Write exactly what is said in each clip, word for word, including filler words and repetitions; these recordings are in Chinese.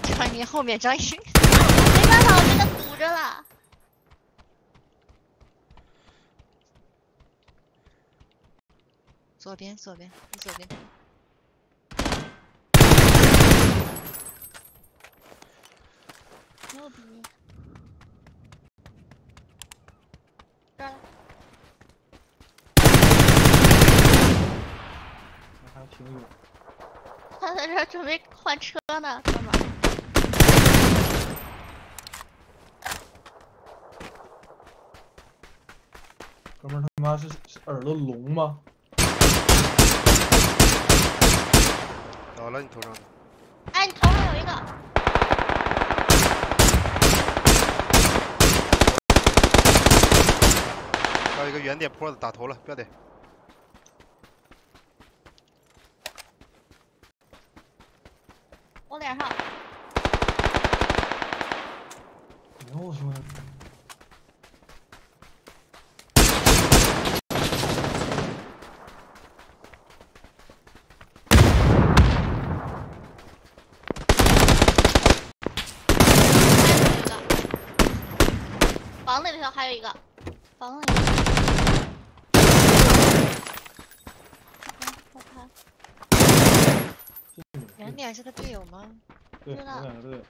张一后面张一， 没办法，我这个堵着了。 左边，左边，你左边。 牛逼！这儿了。 还挺远。 他在这儿准备换车呢，哥们儿。 哥们儿他妈是是耳朵聋吗？ 倒了你头上的。 哎，你头上有一个。 到一个圆点坡子打头了，不要得。 我脸上。 牛兄弟！ 房子里头还有一个，房子里头。我看。 圆点是个队友吗？ 对，我两个队友。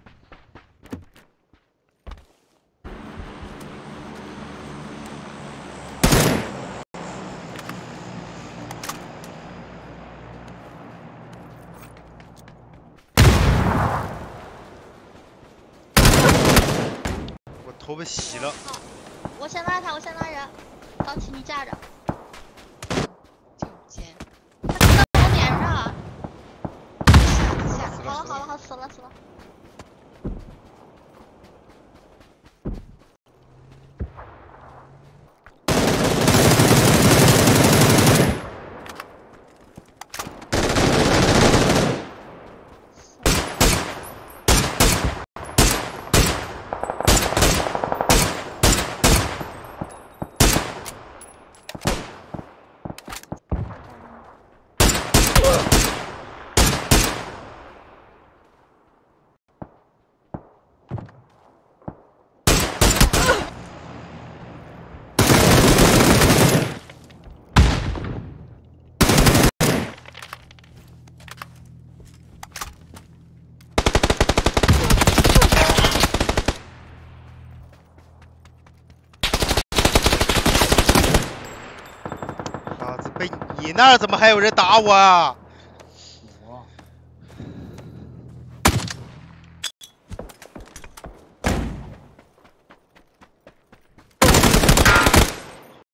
我头被洗了。 我先拉他，我先拉人。高奇，你架着。 就尖。 他在我脸上。 下下。 好了好了好，死了死了。 老子被你那儿怎么还有人打我啊？